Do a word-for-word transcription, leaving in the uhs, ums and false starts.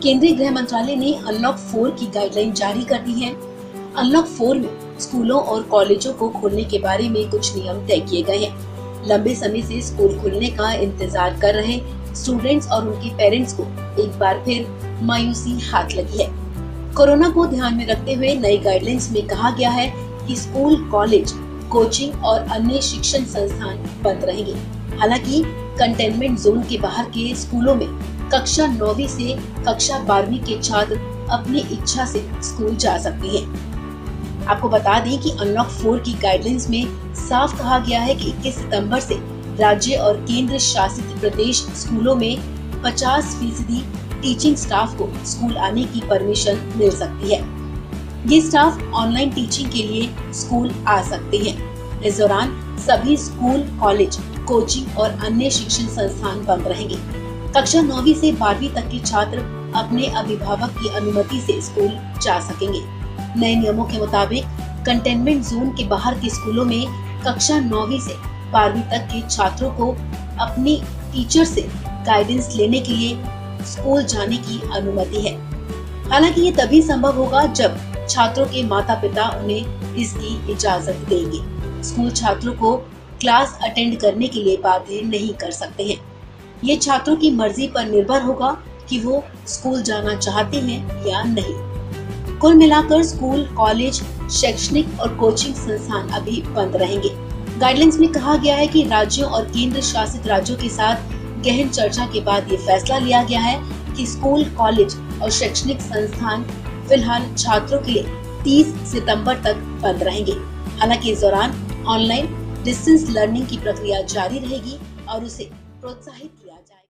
केंद्रीय गृह मंत्रालय ने अनलॉक फोर की गाइडलाइन जारी कर दी है। अनलॉक फोर में स्कूलों और कॉलेजों को खोलने के बारे में कुछ नियम तय किए गए हैं। लंबे समय से स्कूल खुलने का इंतजार कर रहे स्टूडेंट्स और उनके पेरेंट्स को एक बार फिर मायूसी हाथ लगी है। कोरोना को ध्यान में रखते हुए नई गाइडलाइंस में कहा गया है कि स्कूल, कॉलेज, कोचिंग और अन्य शिक्षण संस्थान बंद रहेंगे। हालांकि कंटेनमेंट जोन के बाहर के स्कूलों में कक्षा नौवीं से कक्षा बारहवीं के छात्र अपनी इच्छा से स्कूल जा सकते हैं। आपको बता दें कि अनलॉक फोर की गाइडलाइंस में साफ कहा गया है कि इक्कीस सितंबर से राज्य और केंद्र शासित प्रदेश स्कूलों में पचास फीसदी टीचिंग स्टाफ को स्कूल आने की परमिशन मिल सकती है। ये स्टाफ ऑनलाइन टीचिंग के लिए स्कूल आ सकते हैं। इस दौरान सभी स्कूल, कॉलेज, कोचिंग और अन्य शिक्षण संस्थान बंद रहेंगे। कक्षा नौवीं से बारहवीं तक के छात्र अपने अभिभावक की अनुमति से स्कूल जा सकेंगे। नए नियमों के मुताबिक कंटेनमेंट जोन के बाहर के स्कूलों में कक्षा नौवीं से बारहवीं तक के छात्रों को अपनी टीचर से गाइडेंस लेने के लिए स्कूल जाने की अनुमति है। हालांकि ये तभी संभव होगा जब छात्रों के माता पिता उन्हें इसकी इजाजत देंगे। स्कूल छात्रों को क्लास अटेंड करने के लिए बाध्य नहीं कर सकते हैं। ये छात्रों की मर्जी पर निर्भर होगा कि वो स्कूल जाना चाहते हैं या नहीं। कुल मिलाकर स्कूल, कॉलेज, शैक्षणिक और कोचिंग संस्थान अभी बंद रहेंगे। गाइडलाइंस में कहा गया है कि राज्यों और केंद्र शासित राज्यों के साथ गहन चर्चा के बाद ये फैसला लिया गया है कि स्कूल, कॉलेज और शैक्षणिक संस्थान फिलहाल छात्रों के लिए तीस सितंबर तक बंद रहेंगे। हालांकि इस दौरान ऑनलाइन डिस्टेंस लर्निंग की प्रक्रिया जारी रहेगी और उसे प्रोत्साहित किया जाए।